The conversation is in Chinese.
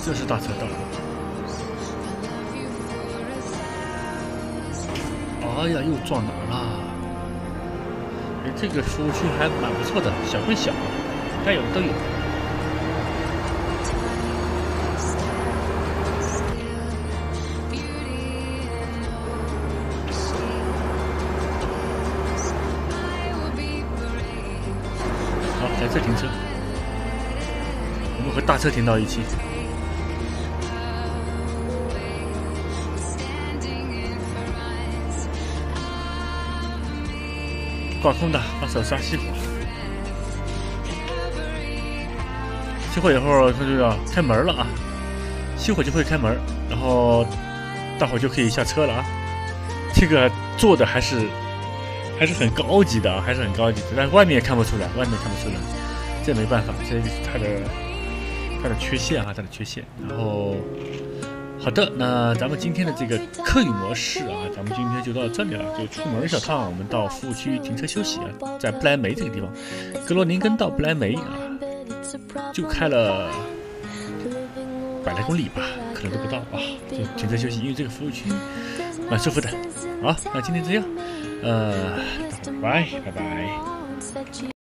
这是大车道。哎呀，又撞哪了？哎，这个服务区还蛮不错的，小归小，该有的都有。好，在这停车，我们和大车停到一起。挂空的，把手刹熄火。熄火以后，它就要开门了啊！熄火就会开门，然后大伙就可以下车了啊！这个做的还是很高级的啊，还是很高级的，但外面也看不出来，这没办法，这是它的缺陷啊，它的缺陷。然后。好的，那咱们今天的这个客语模式啊，咱们今天就到这里了。就出门一小趟，我们到服务区停车休息啊，在布莱梅这个地方，格罗宁根到布莱梅啊，就开了100来公里吧，可能都不到啊。就停车休息，因为这个服务区蛮舒服的。好，那今天这样，拜拜。